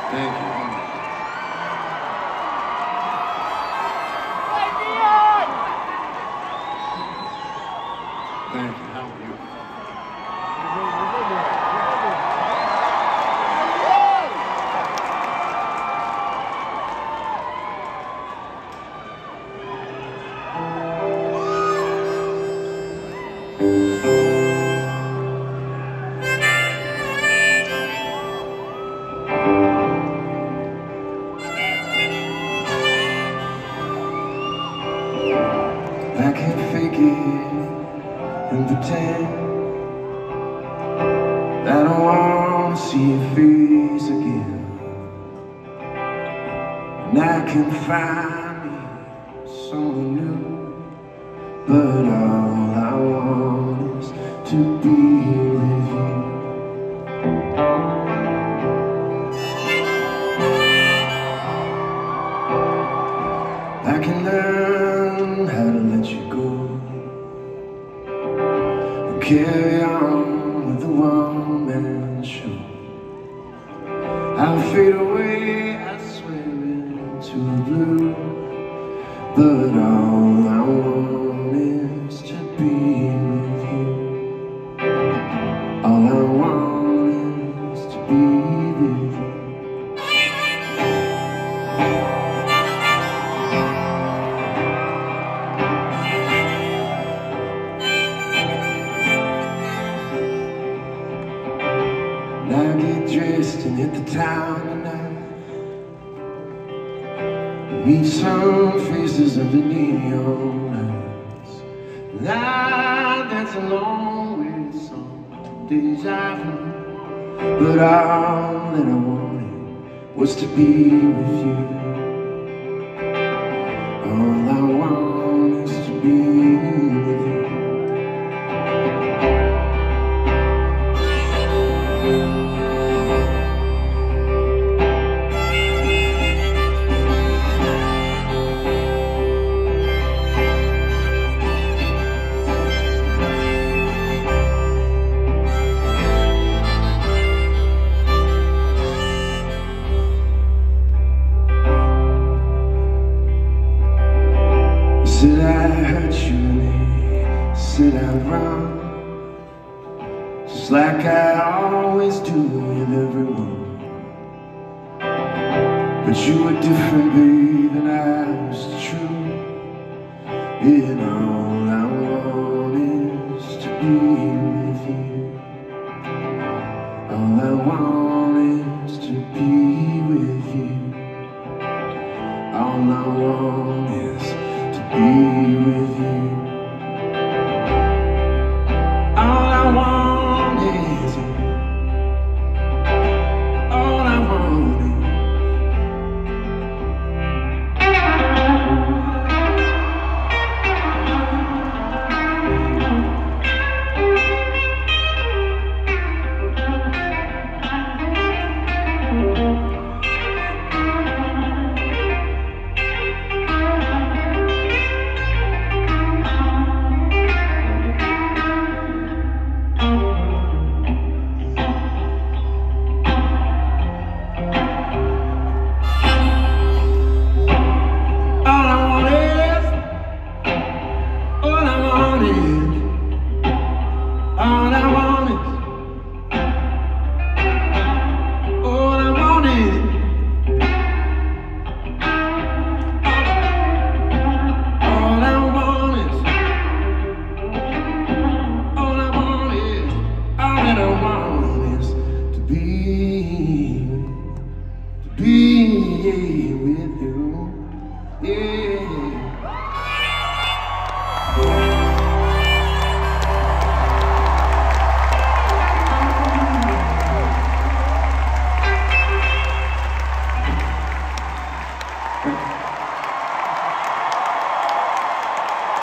Thank you. Thank you. How are you? I can't fake it and pretend that I wanna see your face again. And I can find me someone new, but all I want is to be with you. I can learn how to let you go and carry on with the one-man show. I'll fade away, I swear, into the blue, but all I want is to be with you. All I want is to be with you. I get dressed and hit the town tonight, meet some faces under neon lights, and I dance along with some deja vu. But all that I wanted was to be with you. All I want is to be with you. Said I hurt you and they said I'm wrong, just like I always do with everyone. But you were different, babe, and I was true. And all I want is to be with you. All I want is to be with you. All I want is to be with you. All I want is you. All I want is be with you, yeah.